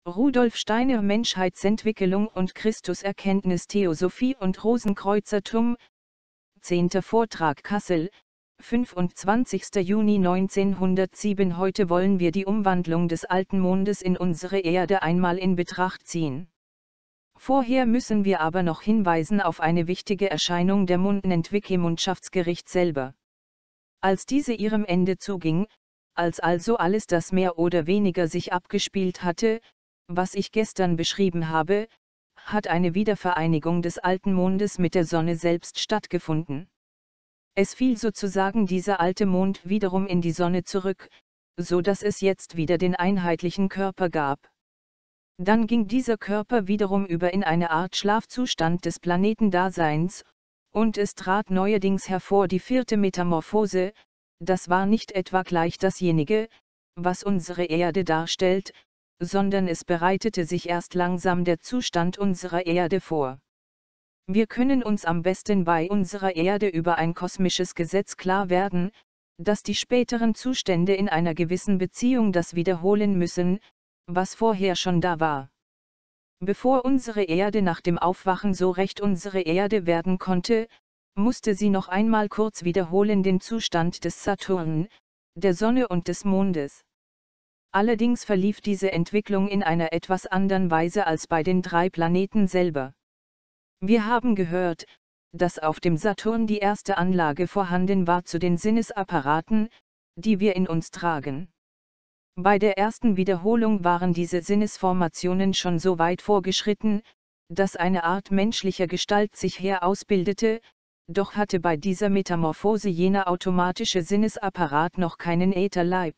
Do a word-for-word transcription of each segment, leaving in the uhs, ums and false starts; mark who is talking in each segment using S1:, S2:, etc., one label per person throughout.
S1: Rudolf Steiner Menschheitsentwicklung und Christuserkenntnis Theosophie und Rosenkreuzertum. zehnter Vortrag Kassel, fünfundzwanzigster Juni neunzehnhundertsieben. Heute wollen wir die Umwandlung des alten Mondes in unsere Erde einmal in Betracht ziehen. Vorher müssen wir aber noch hinweisen auf eine wichtige Erscheinung der Mundentwicklungsgericht selber. Als diese ihrem Ende zuging, als also alles das mehr oder weniger sich abgespielt hatte, was ich gestern beschrieben habe, hat eine Wiedervereinigung des alten Mondes mit der Sonne selbst stattgefunden. Es fiel sozusagen dieser alte Mond wiederum in die Sonne zurück, so dass es jetzt wieder den einheitlichen Körper gab. Dann ging dieser Körper wiederum über in eine Art Schlafzustand des Planetendaseins, und es trat neuerdings hervor die vierte Metamorphose. Das war nicht etwa gleich dasjenige, was unsere Erde darstellt, sondern es bereitete sich erst langsam der Zustand unserer Erde vor. Wir können uns am besten bei unserer Erde über ein kosmisches Gesetz klar werden, dass die späteren Zustände in einer gewissen Beziehung das wiederholen müssen, was vorher schon da war. Bevor unsere Erde nach dem Aufwachen so recht unsere Erde werden konnte, musste sie noch einmal kurz wiederholen den Zustand des Saturn, der Sonne und des Mondes. Allerdings verlief diese Entwicklung in einer etwas anderen Weise als bei den drei Planeten selber. Wir haben gehört, dass auf dem Saturn die erste Anlage vorhanden war zu den Sinnesapparaten, die wir in uns tragen. Bei der ersten Wiederholung waren diese Sinnesformationen schon so weit vorgeschritten, dass eine Art menschlicher Gestalt sich herausbildete, doch hatte bei dieser Metamorphose jener automatische Sinnesapparat noch keinen Ätherleib.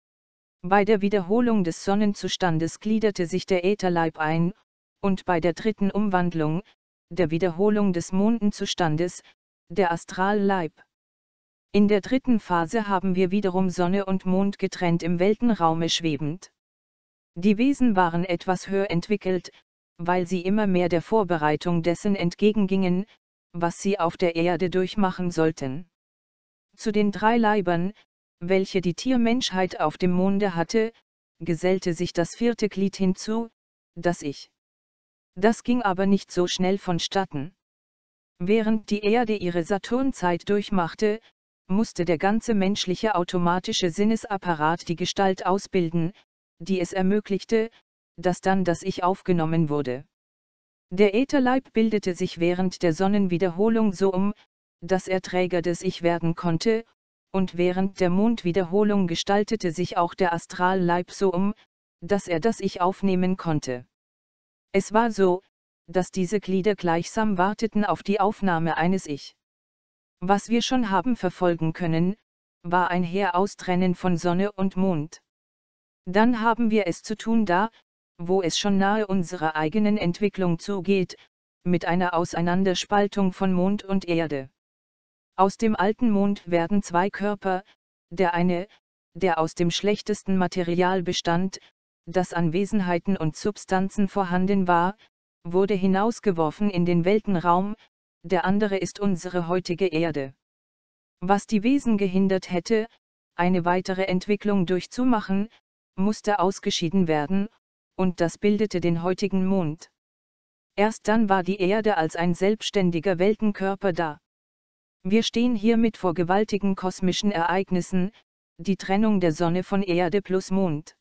S1: Bei der Wiederholung des Sonnenzustandes gliederte sich der Ätherleib ein, und bei der dritten Umwandlung, der Wiederholung des Mondenzustandes, der Astralleib. In der dritten Phase haben wir wiederum Sonne und Mond getrennt im Weltenraume schwebend. Die Wesen waren etwas höher entwickelt, weil sie immer mehr der Vorbereitung dessen entgegengingen, was sie auf der Erde durchmachen sollten. Zu den drei Leibern, welche die Tiermenschheit auf dem Monde hatte, gesellte sich das vierte Glied hinzu, das Ich. Das ging aber nicht so schnell vonstatten. Während die Erde ihre Saturnzeit durchmachte, musste der ganze menschliche automatische Sinnesapparat die Gestalt ausbilden, die es ermöglichte, dass dann das Ich aufgenommen wurde. Der Ätherleib bildete sich während der Sonnenwiederholung so um, dass er Träger des Ich werden konnte, und während der Mondwiederholung gestaltete sich auch der Astralleib so um, dass er das Ich aufnehmen konnte. Es war so, dass diese Glieder gleichsam warteten auf die Aufnahme eines Ich. Was wir schon haben verfolgen können, war ein Heraustrennen von Sonne und Mond. Dann haben wir es zu tun da, wo es schon nahe unserer eigenen Entwicklung zugeht, mit einer Auseinanderspaltung von Mond und Erde. Aus dem alten Mond werden zwei Körper, der eine, der aus dem schlechtesten Material bestand, das an Wesenheiten und Substanzen vorhanden war, wurde hinausgeworfen in den Weltenraum, der andere ist unsere heutige Erde. Was die Wesen gehindert hätte, eine weitere Entwicklung durchzumachen, musste ausgeschieden werden, und das bildete den heutigen Mond. Erst dann war die Erde als ein selbstständiger Weltenkörper da. Wir stehen hiermit vor gewaltigen kosmischen Ereignissen, die Trennung der Sonne von Erde plus Mond.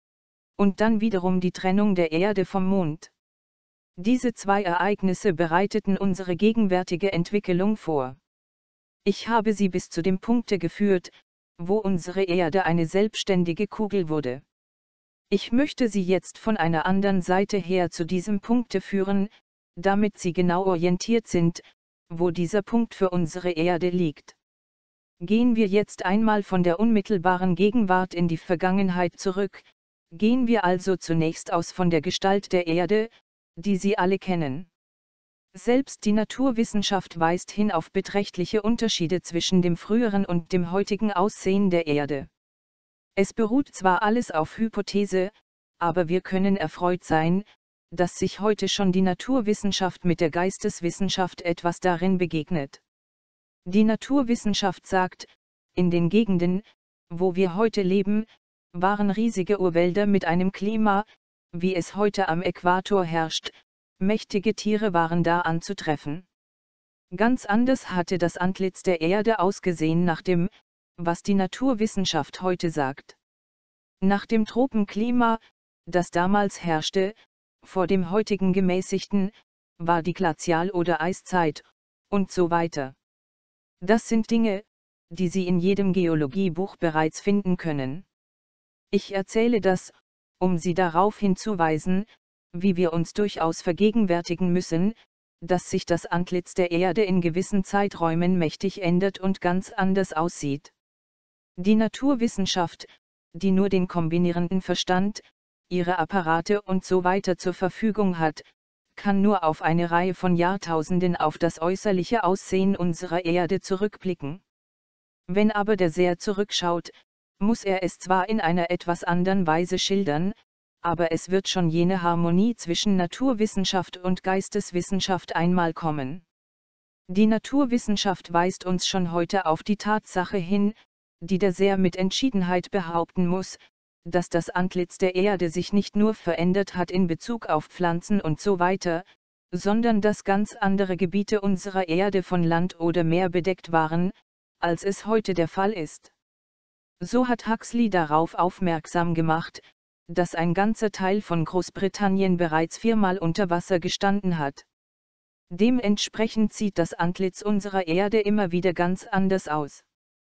S1: Und dann wiederum die Trennung der Erde vom Mond. Diese zwei Ereignisse bereiteten unsere gegenwärtige Entwicklung vor. Ich habe sie bis zu dem Punkte geführt, wo unsere Erde eine selbstständige Kugel wurde. Ich möchte Sie jetzt von einer anderen Seite her zu diesem Punkte führen, damit Sie genau orientiert sind, wo dieser Punkt für unsere Erde liegt. Gehen wir jetzt einmal von der unmittelbaren Gegenwart in die Vergangenheit zurück, gehen wir also zunächst aus von der Gestalt der Erde, die Sie alle kennen. Selbst die Naturwissenschaft weist hin auf beträchtliche Unterschiede zwischen dem früheren und dem heutigen Aussehen der Erde. Es beruht zwar alles auf Hypothese, aber wir können erfreut sein, dass sich heute schon die Naturwissenschaft mit der Geisteswissenschaft etwas darin begegnet. Die Naturwissenschaft sagt, in den Gegenden, wo wir heute leben, waren riesige Urwälder mit einem Klima, wie es heute am Äquator herrscht, mächtige Tiere waren da anzutreffen. Ganz anders hatte das Antlitz der Erde ausgesehen nach dem, was die Naturwissenschaft heute sagt. Nach dem Tropenklima, das damals herrschte, vor dem heutigen gemäßigten, war die Glazial- oder Eiszeit, und so weiter. Das sind Dinge, die Sie in jedem Geologiebuch bereits finden können. Ich erzähle das, um Sie darauf hinzuweisen, wie wir uns durchaus vergegenwärtigen müssen, dass sich das Antlitz der Erde in gewissen Zeiträumen mächtig ändert und ganz anders aussieht. Die Naturwissenschaft, die nur den kombinierenden Verstand, ihre Apparate und so weiter zur Verfügung hat, kann nur auf eine Reihe von Jahrtausenden auf das äußerliche Aussehen unserer Erde zurückblicken. Wenn aber der Seher zurückschaut, muss er es zwar in einer etwas anderen Weise schildern, aber es wird schon jene Harmonie zwischen Naturwissenschaft und Geisteswissenschaft einmal kommen. Die Naturwissenschaft weist uns schon heute auf die Tatsache hin, die der Seher mit Entschiedenheit behaupten muss, dass das Antlitz der Erde sich nicht nur verändert hat in Bezug auf Pflanzen und so weiter, sondern dass ganz andere Gebiete unserer Erde von Land oder Meer bedeckt waren, als es heute der Fall ist. So hat Huxley darauf aufmerksam gemacht, dass ein ganzer Teil von Großbritannien bereits viermal unter Wasser gestanden hat. Dementsprechend sieht das Antlitz unserer Erde immer wieder ganz anders aus.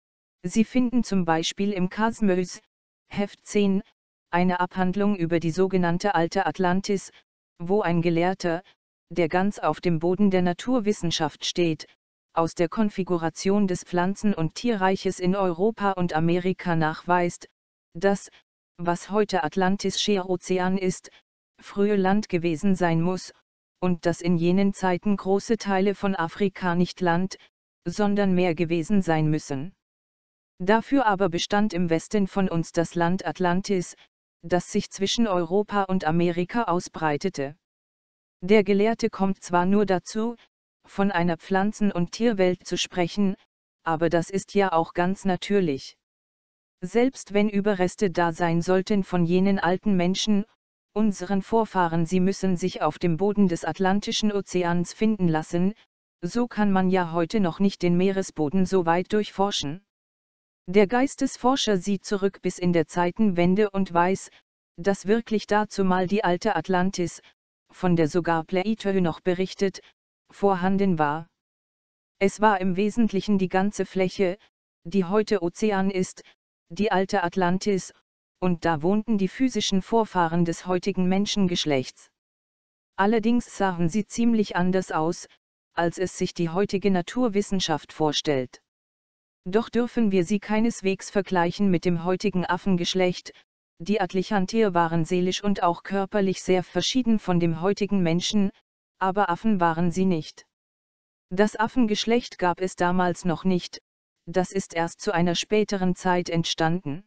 S1: Sie finden zum Beispiel im Cosmos, Heft zehn, eine Abhandlung über die sogenannte Alte Atlantis, wo ein Gelehrter, der ganz auf dem Boden der Naturwissenschaft steht, aus der Konfiguration des Pflanzen- und Tierreiches in Europa und Amerika nachweist, dass, was heute Atlantischer Ozean ist, früher Land gewesen sein muss, und dass in jenen Zeiten große Teile von Afrika nicht Land, sondern Meer gewesen sein müssen. Dafür aber bestand im Westen von uns das Land Atlantis, das sich zwischen Europa und Amerika ausbreitete. Der Gelehrte kommt zwar nur dazu, von einer Pflanzen- und Tierwelt zu sprechen, aber das ist ja auch ganz natürlich. Selbst wenn Überreste da sein sollten von jenen alten Menschen, unseren Vorfahren, sie müssen sich auf dem Boden des Atlantischen Ozeans finden lassen, so kann man ja heute noch nicht den Meeresboden so weit durchforschen. Der Geistesforscher sieht zurück bis in der Zeitenwende und weiß, dass wirklich dazumal die alte Atlantis, von der sogar Plato noch berichtet, vorhanden war. Es war im Wesentlichen die ganze Fläche, die heute Ozean ist, die alte Atlantis, und da wohnten die physischen Vorfahren des heutigen Menschengeschlechts. Allerdings sahen sie ziemlich anders aus, als es sich die heutige Naturwissenschaft vorstellt. Doch dürfen wir sie keineswegs vergleichen mit dem heutigen Affengeschlecht, die Atlichantier waren seelisch und auch körperlich sehr verschieden von dem heutigen Menschen, aber Affen waren sie nicht. Das Affengeschlecht gab es damals noch nicht, das ist erst zu einer späteren Zeit entstanden.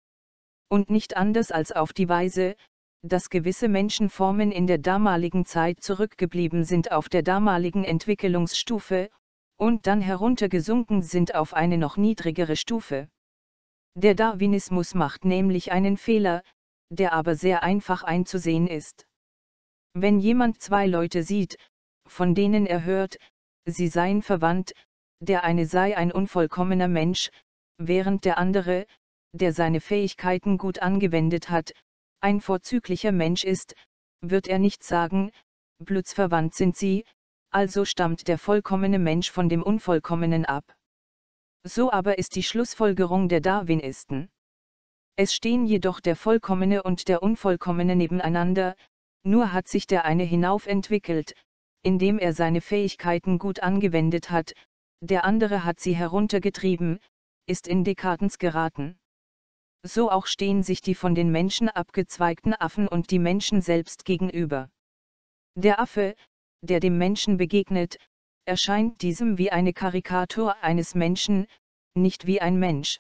S1: Und nicht anders als auf die Weise, dass gewisse Menschenformen in der damaligen Zeit zurückgeblieben sind auf der damaligen Entwicklungsstufe, und dann heruntergesunken sind auf eine noch niedrigere Stufe. Der Darwinismus macht nämlich einen Fehler, der aber sehr einfach einzusehen ist. Wenn jemand zwei Leute sieht, von denen er hört, sie seien verwandt, der eine sei ein unvollkommener Mensch, während der andere, der seine Fähigkeiten gut angewendet hat, ein vorzüglicher Mensch ist, wird er nicht sagen, blutsverwandt sind sie, also stammt der vollkommene Mensch von dem Unvollkommenen ab. So aber ist die Schlussfolgerung der Darwinisten. Es stehen jedoch der Vollkommene und der Unvollkommene nebeneinander, nur hat sich der eine hinaufentwickelt, indem er seine Fähigkeiten gut angewendet hat, der andere hat sie heruntergetrieben, ist in Dekadenz geraten. So auch stehen sich die von den Menschen abgezweigten Affen und die Menschen selbst gegenüber. Der Affe, der dem Menschen begegnet, erscheint diesem wie eine Karikatur eines Menschen, nicht wie ein Mensch.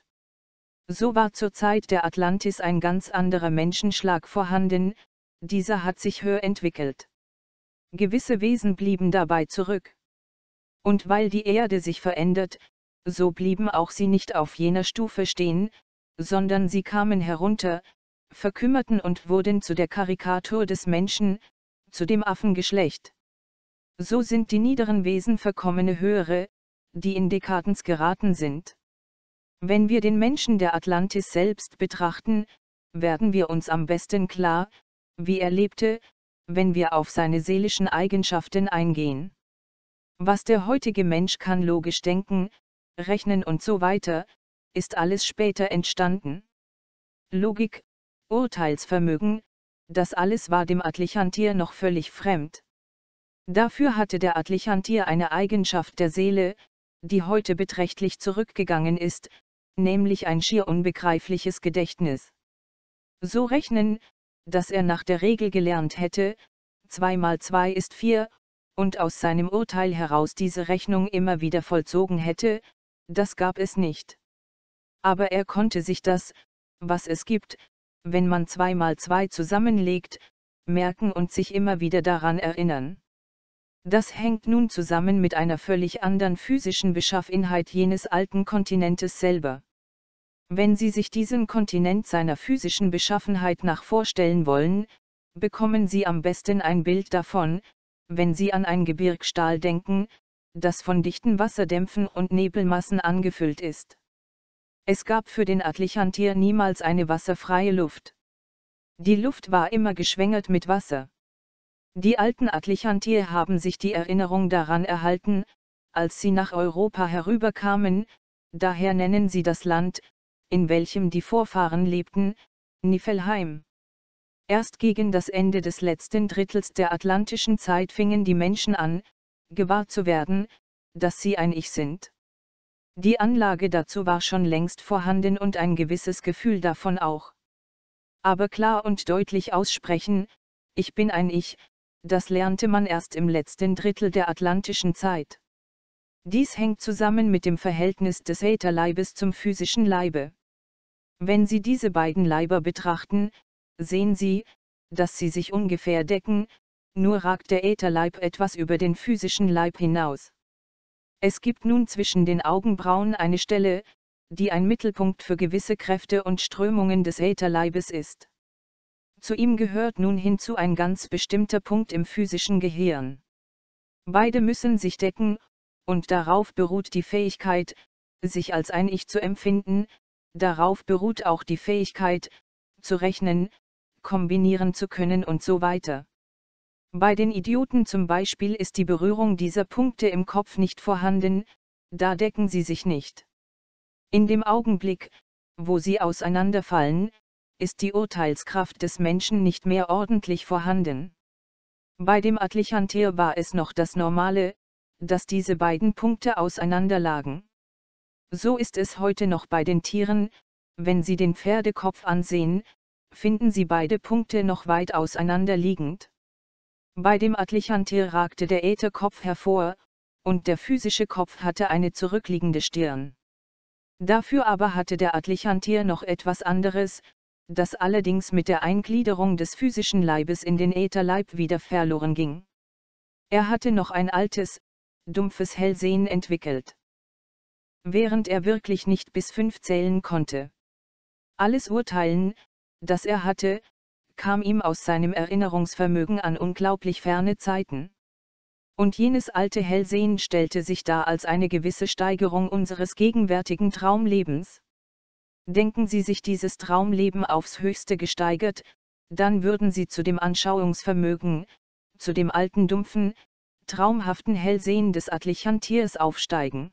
S1: So war zur Zeit der Atlantis ein ganz anderer Menschenschlag vorhanden, dieser hat sich höher entwickelt. Gewisse Wesen blieben dabei zurück. Und weil die Erde sich verändert, so blieben auch sie nicht auf jener Stufe stehen, sondern sie kamen herunter, verkümmerten und wurden zu der Karikatur des Menschen, zu dem Affengeschlecht. So sind die niederen Wesen verkommene höhere, die in Dekadenz geraten sind. Wenn wir den Menschen der Atlantis selbst betrachten, werden wir uns am besten klar, wie er lebte, wenn wir auf seine seelischen Eigenschaften eingehen. Was der heutige Mensch kann logisch denken, rechnen und so weiter, ist alles später entstanden. Logik, Urteilsvermögen, das alles war dem Atlichantier noch völlig fremd. Dafür hatte der Atlichantier eine Eigenschaft der Seele, die heute beträchtlich zurückgegangen ist, nämlich ein schier unbegreifliches Gedächtnis. So rechnen, dass er nach der Regel gelernt hätte, zwei mal zwei ist vier, und aus seinem Urteil heraus diese Rechnung immer wieder vollzogen hätte, das gab es nicht. Aber er konnte sich das, was es gibt, wenn man zwei mal zwei zusammenlegt, merken und sich immer wieder daran erinnern. Das hängt nun zusammen mit einer völlig anderen physischen Beschaffenheit jenes alten Kontinentes selber. Wenn Sie sich diesen Kontinent seiner physischen Beschaffenheit nach vorstellen wollen, bekommen Sie am besten ein Bild davon, wenn Sie an ein Gebirgstal denken, das von dichten Wasserdämpfen und Nebelmassen angefüllt ist. Es gab für den Atlichantier niemals eine wasserfreie Luft. Die Luft war immer geschwängert mit Wasser. Die alten Atlichantier haben sich die Erinnerung daran erhalten, als sie nach Europa herüberkamen, daher nennen sie das Land, in welchem die Vorfahren lebten, Niflheim. Erst gegen das Ende des letzten Drittels der atlantischen Zeit fingen die Menschen an, gewahr zu werden, dass sie ein Ich sind. Die Anlage dazu war schon längst vorhanden und ein gewisses Gefühl davon auch. Aber klar und deutlich aussprechen, ich bin ein Ich, das lernte man erst im letzten Drittel der atlantischen Zeit. Dies hängt zusammen mit dem Verhältnis des Ätherleibes zum physischen Leibe. Wenn Sie diese beiden Leiber betrachten, sehen Sie, dass sie sich ungefähr decken, nur ragt der Ätherleib etwas über den physischen Leib hinaus. Es gibt nun zwischen den Augenbrauen eine Stelle, die ein Mittelpunkt für gewisse Kräfte und Strömungen des Ätherleibes ist. Zu ihm gehört nun hinzu ein ganz bestimmter Punkt im physischen Gehirn. Beide müssen sich decken, und darauf beruht die Fähigkeit, sich als ein Ich zu empfinden, darauf beruht auch die Fähigkeit, zu rechnen, kombinieren zu können und so weiter. Bei den Idioten zum Beispiel ist die Berührung dieser Punkte im Kopf nicht vorhanden, da decken sie sich nicht. In dem Augenblick, wo sie auseinanderfallen, ist die Urteilskraft des Menschen nicht mehr ordentlich vorhanden. Bei dem Atlichantier war es noch das Normale, dass diese beiden Punkte auseinanderlagen. So ist es heute noch bei den Tieren, wenn Sie den Pferdekopf ansehen, finden Sie beide Punkte noch weit auseinander liegend. Bei dem Atlichantier ragte der Ätherkopf hervor, und der physische Kopf hatte eine zurückliegende Stirn. Dafür aber hatte der Atlichantier noch etwas anderes, das allerdings mit der Eingliederung des physischen Leibes in den Ätherleib wieder verloren ging. Er hatte noch ein altes, dumpfes Hellsehen entwickelt. Während er wirklich nicht bis fünf zählen konnte. Alles Urteilen, das er hatte, kam ihm aus seinem Erinnerungsvermögen an unglaublich ferne Zeiten. Und jenes alte Hellsehen stellte sich dar als eine gewisse Steigerung unseres gegenwärtigen Traumlebens. Denken Sie sich dieses Traumleben aufs Höchste gesteigert, dann würden Sie zu dem Anschauungsvermögen, zu dem alten dumpfen, traumhaften Hellsehen des Atlichantiers aufsteigen.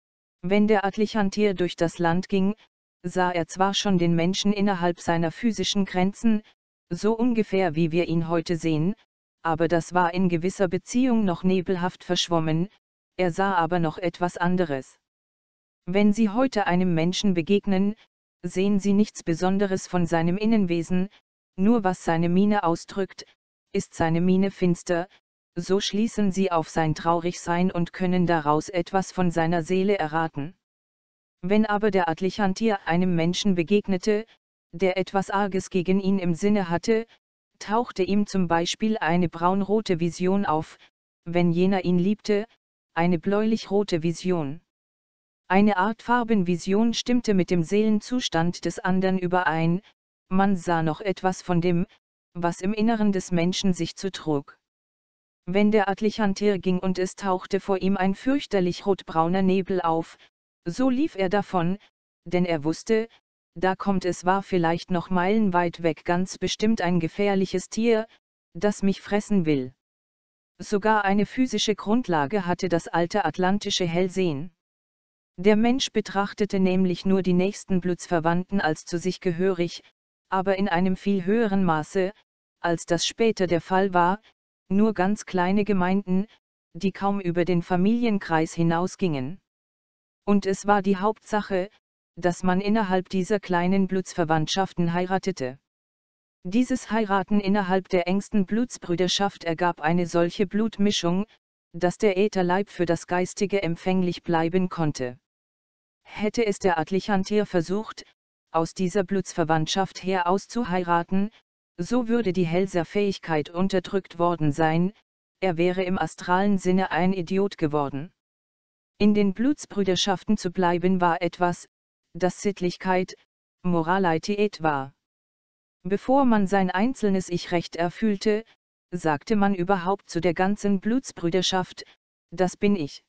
S1: Wenn der Atlichantier durch das Land ging, sah er zwar schon den Menschen innerhalb seiner physischen Grenzen, so ungefähr wie wir ihn heute sehen, aber das war in gewisser Beziehung noch nebelhaft verschwommen, er sah aber noch etwas anderes. Wenn Sie heute einem Menschen begegnen, sehen Sie nichts Besonderes von seinem Innenwesen, nur was seine Miene ausdrückt, ist seine Miene finster, so schließen Sie auf sein Traurigsein und können daraus etwas von seiner Seele erraten. Wenn aber der Atlichantier einem Menschen begegnete, der etwas Arges gegen ihn im Sinne hatte, tauchte ihm zum Beispiel eine braunrote Vision auf, wenn jener ihn liebte, eine bläulich-rote Vision. Eine Art Farbenvision stimmte mit dem Seelenzustand des anderen überein, man sah noch etwas von dem, was im Inneren des Menschen sich zutrug. Wenn der Atlichantir ging und es tauchte vor ihm ein fürchterlich rotbrauner Nebel auf, so lief er davon, denn er wusste, da kommt es war vielleicht noch meilenweit weg ganz bestimmt ein gefährliches Tier, das mich fressen will. Sogar eine physische Grundlage hatte das alte atlantische Hellsehen. Der Mensch betrachtete nämlich nur die nächsten Blutsverwandten als zu sich gehörig, aber in einem viel höheren Maße, als das später der Fall war, nur ganz kleine Gemeinden, die kaum über den Familienkreis hinausgingen. Und es war die Hauptsache, dass man innerhalb dieser kleinen Blutsverwandtschaften heiratete. Dieses Heiraten innerhalb der engsten Blutsbrüderschaft ergab eine solche Blutmischung, dass der Ätherleib für das Geistige empfänglich bleiben konnte. Hätte es der Atlichantir versucht, aus dieser Blutsverwandtschaft her auszuheiraten, so würde die Hellseherfähigkeit unterdrückt worden sein, er wäre im astralen Sinne ein Idiot geworden. In den Blutsbrüderschaften zu bleiben war etwas, das Sittlichkeit, Moralität war. Bevor man sein einzelnes Ich recht erfüllte, sagte man überhaupt zu der ganzen Blutsbrüderschaft, das bin ich.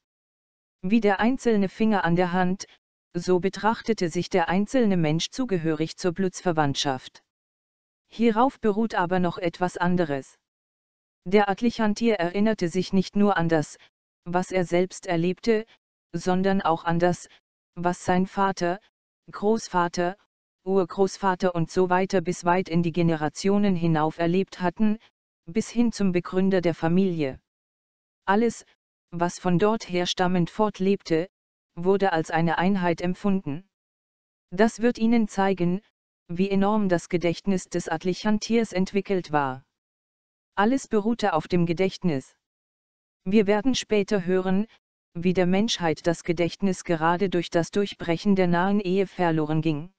S1: Wie der einzelne Finger an der Hand, so betrachtete sich der einzelne Mensch zugehörig zur Blutsverwandtschaft. Hierauf beruht aber noch etwas anderes. Der Atlichantir erinnerte sich nicht nur an das, was er selbst erlebte, sondern auch an das, was sein Vater, Großvater, Urgroßvater und so weiter bis weit in die Generationen hinauf erlebt hatten, bis hin zum Begründer der Familie. Alles, was von dort herstammend fortlebte, wurde als eine Einheit empfunden. Das wird Ihnen zeigen, wie enorm das Gedächtnis des Atlichantirs entwickelt war. Alles beruhte auf dem Gedächtnis. Wir werden später hören, wie der Menschheit das Gedächtnis gerade durch das Durchbrechen der nahen Ehe verloren ging.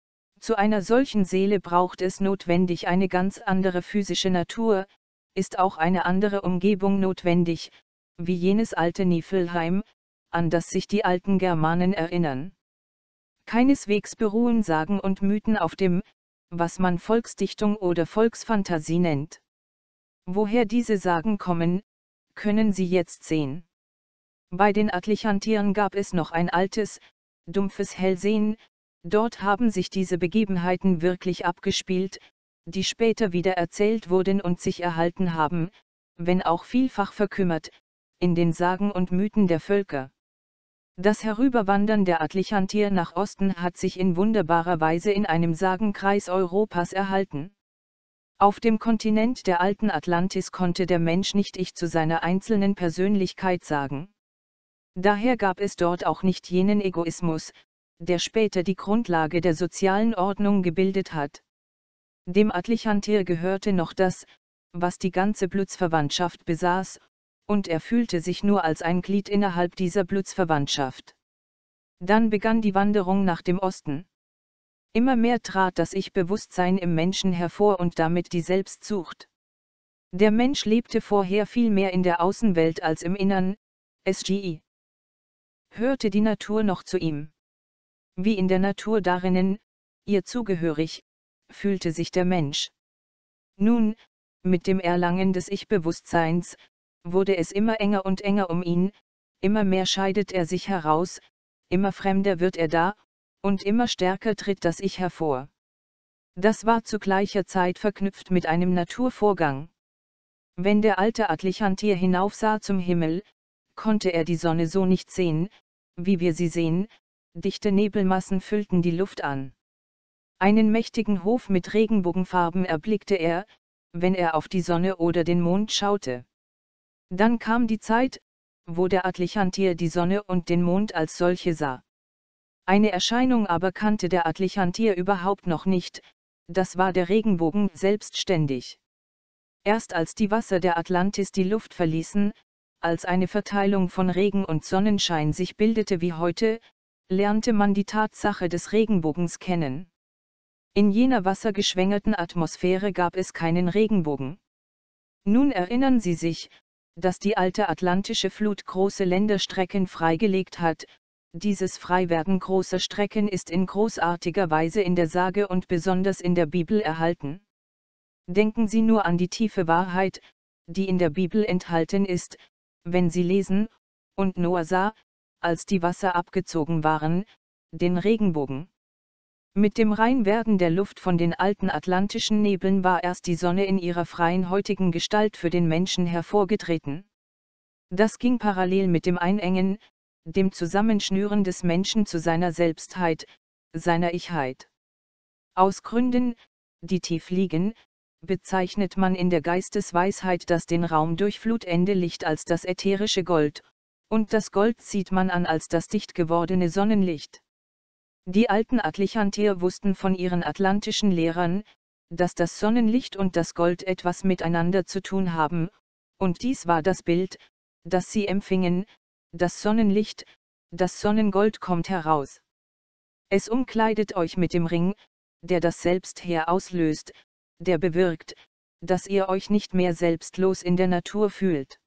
S1: Zu einer solchen Seele braucht es notwendig eine ganz andere physische Natur, ist auch eine andere Umgebung notwendig, wie jenes alte Niflheim, an das sich die alten Germanen erinnern. Keineswegs beruhen Sagen und Mythen auf dem, was man Volksdichtung oder Volksfantasie nennt. Woher diese Sagen kommen, können Sie jetzt sehen. Bei den Atlichantiren gab es noch ein altes, dumpfes Hellsehen, dort haben sich diese Begebenheiten wirklich abgespielt, die später wieder erzählt wurden und sich erhalten haben, wenn auch vielfach verkümmert, in den Sagen und Mythen der Völker. Das Herüberwandern der Atlichantir nach Osten hat sich in wunderbarer Weise in einem Sagenkreis Europas erhalten. Auf dem Kontinent der alten Atlantis konnte der Mensch nicht Ich zu seiner einzelnen Persönlichkeit sagen. Daher gab es dort auch nicht jenen Egoismus, der später die Grundlage der sozialen Ordnung gebildet hat. Dem Atlichantir gehörte noch das, was die ganze Blutsverwandtschaft besaß, und er fühlte sich nur als ein Glied innerhalb dieser Blutsverwandtschaft. Dann begann die Wanderung nach dem Osten. Immer mehr trat das Ich-Bewusstsein im Menschen hervor und damit die Selbstsucht. Der Mensch lebte vorher viel mehr in der Außenwelt als im Innern, S G I. Hörte die Natur noch zu ihm. Wie in der Natur darinnen, ihr zugehörig, fühlte sich der Mensch. Nun, mit dem Erlangen des Ich-Bewusstseins, wurde es immer enger und enger um ihn, immer mehr scheidet er sich heraus, immer fremder wird er da, und immer stärker tritt das Ich hervor. Das war zu gleicher Zeit verknüpft mit einem Naturvorgang. Wenn der alte Atlichantir hinaufsah zum Himmel, konnte er die Sonne so nicht sehen, wie wir sie sehen, dichte Nebelmassen füllten die Luft an. Einen mächtigen Hof mit Regenbogenfarben erblickte er, wenn er auf die Sonne oder den Mond schaute. Dann kam die Zeit, wo der Atlichantir die Sonne und den Mond als solche sah. Eine Erscheinung aber kannte der Atlichantir überhaupt noch nicht, das war der Regenbogen selbstständig. Erst als die Wasser der Atlantis die Luft verließen, als eine Verteilung von Regen und Sonnenschein sich bildete wie heute, lernte man die Tatsache des Regenbogens kennen. In jener wassergeschwängerten Atmosphäre gab es keinen Regenbogen. Nun erinnern Sie sich, dass die alte atlantische Flut große Länderstrecken freigelegt hat, Dieses Freiwerden großer Strecken ist in großartiger Weise in der Sage und besonders in der Bibel erhalten. Denken Sie nur an die tiefe Wahrheit, die in der Bibel enthalten ist, wenn Sie lesen: Und Noah sah, als die Wasser abgezogen waren, den Regenbogen. Mit dem Reinwerden der Luft von den alten atlantischen Nebeln war erst die Sonne in ihrer freien heutigen Gestalt für den Menschen hervorgetreten. Das ging parallel mit dem Einengen, dem Zusammenschnüren des Menschen zu seiner Selbstheit, seiner Ichheit. Aus Gründen, die tief liegen, bezeichnet man in der Geistesweisheit das den Raum durchflutende Licht als das ätherische Gold, und das Gold sieht man an als das dicht gewordene Sonnenlicht. Die alten Atlantier wussten von ihren atlantischen Lehrern, dass das Sonnenlicht und das Gold etwas miteinander zu tun haben, und dies war das Bild, das sie empfingen: das Sonnenlicht, das Sonnengold kommt heraus. Es umkleidet euch mit dem Ring, der das Selbstheer auslöst, der bewirkt, dass ihr euch nicht mehr selbstlos in der Natur fühlt.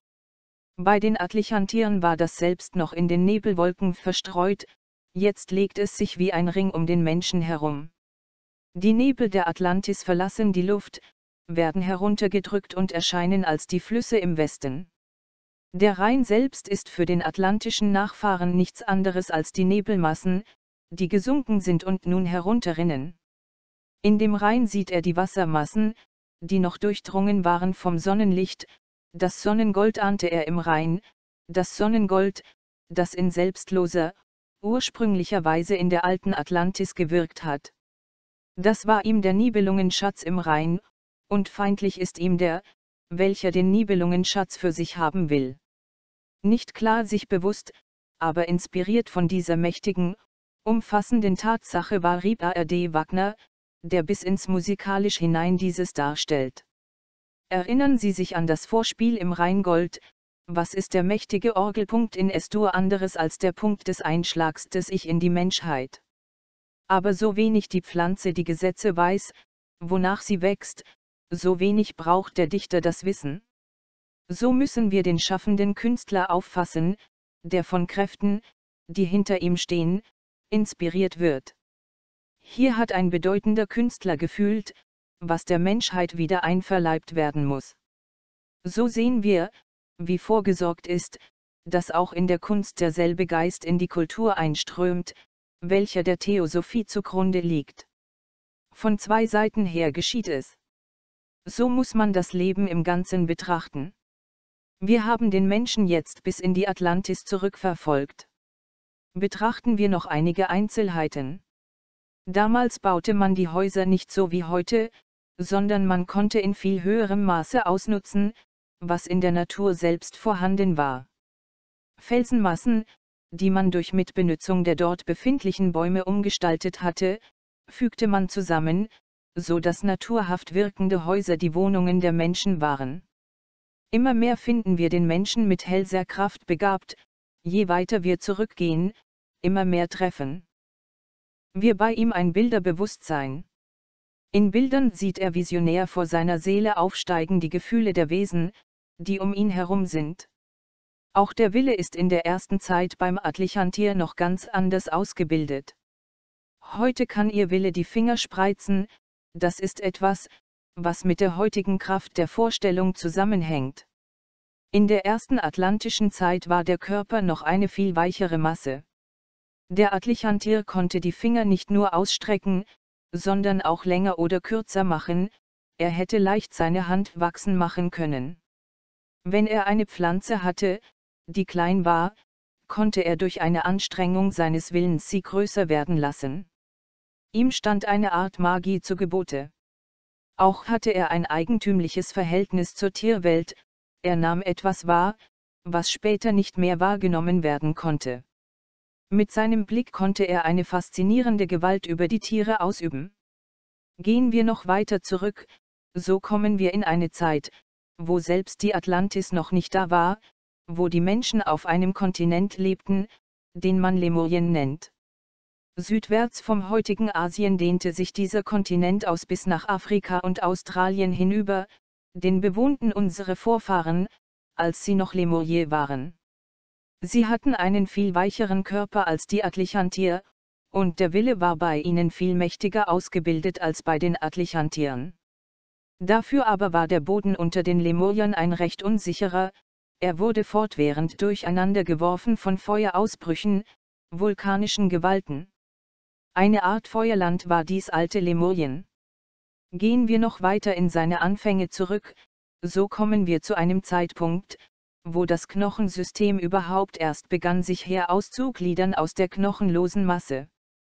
S1: Bei den Atlantiern war das Selbst noch in den Nebelwolken verstreut, jetzt legt es sich wie ein Ring um den Menschen herum. Die Nebel der Atlantis verlassen die Luft, werden heruntergedrückt und erscheinen als die Flüsse im Westen. Der Rhein selbst ist für den atlantischen Nachfahren nichts anderes als die Nebelmassen, die gesunken sind und nun herunterrinnen. In dem Rhein sieht er die Wassermassen, die noch durchdrungen waren vom Sonnenlicht. Das Sonnengold ahnte er im Rhein, das Sonnengold, das in selbstloser, ursprünglicher Weise in der alten Atlantis gewirkt hat. Das war ihm der Nibelungenschatz im Rhein, und feindlich ist ihm der, welcher den Nibelungenschatz für sich haben will. Nicht klar sich bewusst, aber inspiriert von dieser mächtigen, umfassenden Tatsache war Richard Wagner, der bis ins Musikalisch hinein dieses darstellt. Erinnern Sie sich an das Vorspiel im Rheingold: Was ist der mächtige Orgelpunkt in S-Dur anderes als der Punkt des Einschlags des Ich in die Menschheit? Aber so wenig die Pflanze die Gesetze weiß, wonach sie wächst, so wenig braucht der Dichter das Wissen. So müssen wir den schaffenden Künstler auffassen, der von Kräften, die hinter ihm stehen, inspiriert wird. Hier hat ein bedeutender Künstler gefühlt, was der Menschheit wieder einverleibt werden muss. So sehen wir, wie vorgesorgt ist, dass auch in der Kunst derselbe Geist in die Kultur einströmt, welcher der Theosophie zugrunde liegt. Von zwei Seiten her geschieht es. So muss man das Leben im Ganzen betrachten. Wir haben den Menschen jetzt bis in die Atlantis zurückverfolgt. Betrachten wir noch einige Einzelheiten. Damals baute man die Häuser nicht so wie heute, sondern man konnte in viel höherem Maße ausnutzen, was in der Natur selbst vorhanden war. Felsenmassen, die man durch Mitbenutzung der dort befindlichen Bäume umgestaltet hatte, fügte man zusammen, so dass naturhaft wirkende Häuser die Wohnungen der Menschen waren. Immer mehr finden wir den Menschen mit hellser Kraft begabt, je weiter wir zurückgehen, immer mehr treffen wir bei ihm ein Bilderbewusstsein. In Bildern sieht er visionär vor seiner Seele aufsteigen die Gefühle der Wesen, die um ihn herum sind. Auch der Wille ist in der ersten Zeit beim Atlantier noch ganz anders ausgebildet. Heute kann ihr Wille die Finger spreizen, das ist etwas, was mit der heutigen Kraft der Vorstellung zusammenhängt. In der ersten atlantischen Zeit war der Körper noch eine viel weichere Masse. Der Atlantier konnte die Finger nicht nur ausstrecken, sondern auch länger oder kürzer machen, er hätte leicht seine Hand wachsen machen können. Wenn er eine Pflanze hatte, die klein war, konnte er durch eine Anstrengung seines Willens sie größer werden lassen. Ihm stand eine Art Magie zu Gebote. Auch hatte er ein eigentümliches Verhältnis zur Tierwelt, er nahm etwas wahr, was später nicht mehr wahrgenommen werden konnte. Mit seinem Blick konnte er eine faszinierende Gewalt über die Tiere ausüben. Gehen wir noch weiter zurück, so kommen wir in eine Zeit, wo selbst die Atlantis noch nicht da war, wo die Menschen auf einem Kontinent lebten, den man Lemurien nennt. Südwärts vom heutigen Asien dehnte sich dieser Kontinent aus bis nach Afrika und Australien hinüber, den bewohnten unsere Vorfahren, als sie noch Lemurier waren. Sie hatten einen viel weicheren Körper als die Atlichantier, und der Wille war bei ihnen viel mächtiger ausgebildet als bei den Atlichantieren. Dafür aber war der Boden unter den Lemuriern ein recht unsicherer, er wurde fortwährend durcheinander geworfen von Feuerausbrüchen, vulkanischen Gewalten. Eine Art Feuerland war dies alte Lemurien. Gehen wir noch weiter in seine Anfänge zurück, so kommen wir zu einem Zeitpunkt, wo das Knochensystem überhaupt erst begann sich herauszugliedern aus der knochenlosen Masse.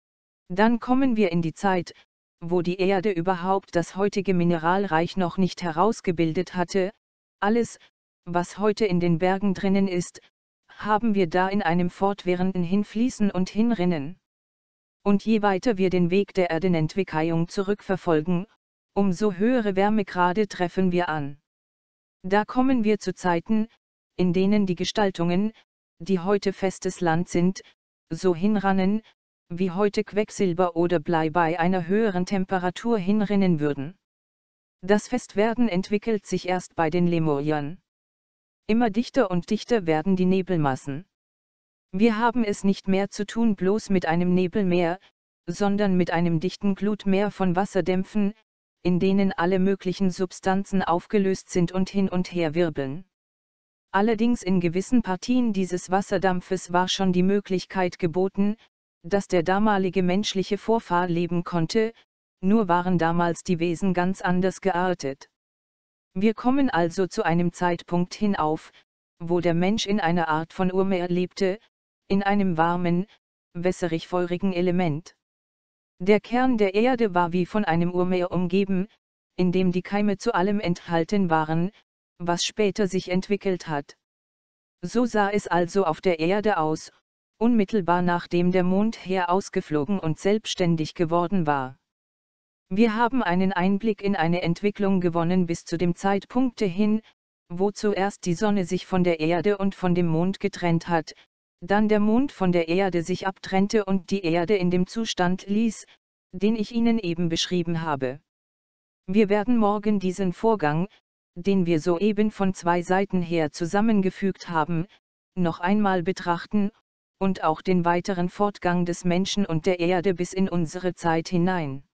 S1: Dann kommen wir in die Zeit, wo die Erde überhaupt das heutige Mineralreich noch nicht herausgebildet hatte. Alles, was heute in den Bergen drinnen ist, haben wir da in einem fortwährenden Hinfließen und Hinrinnen. Und je weiter wir den Weg der Erdenentwicklung zurückverfolgen, umso höhere Wärmegrade treffen wir an. Da kommen wir zu Zeiten, in denen die Gestaltungen, die heute festes Land sind, so hinrannen, wie heute Quecksilber oder Blei bei einer höheren Temperatur hinrinnen würden. Das Festwerden entwickelt sich erst bei den Lemuriern. Immer dichter und dichter werden die Nebelmassen. Wir haben es nicht mehr zu tun bloß mit einem Nebelmeer, sondern mit einem dichten Glutmeer von Wasserdämpfen, in denen alle möglichen Substanzen aufgelöst sind und hin und her wirbeln. Allerdings in gewissen Partien dieses Wasserdampfes war schon die Möglichkeit geboten, dass der damalige menschliche Vorfahr leben konnte, nur waren damals die Wesen ganz anders geartet. Wir kommen also zu einem Zeitpunkt hinauf, wo der Mensch in einer Art von Urmeer lebte, in einem warmen, wässerig-feurigen Element. Der Kern der Erde war wie von einem Urmeer umgeben, in dem die Keime zu allem enthalten waren, was später sich entwickelt hat. So sah es also auf der Erde aus, unmittelbar nachdem der Mond herausgeflogen und selbstständig geworden war. Wir haben einen Einblick in eine Entwicklung gewonnen bis zu dem Zeitpunkt hin, wo zuerst die Sonne sich von der Erde und von dem Mond getrennt hat, dann der Mond von der Erde sich abtrennte und die Erde in dem Zustand ließ, den ich Ihnen eben beschrieben habe. Wir werden morgen diesen Vorgang, den wir soeben von zwei Seiten her zusammengefügt haben, noch einmal betrachten, und auch den weiteren Fortgang des Menschen und der Erde bis in unsere Zeit hinein.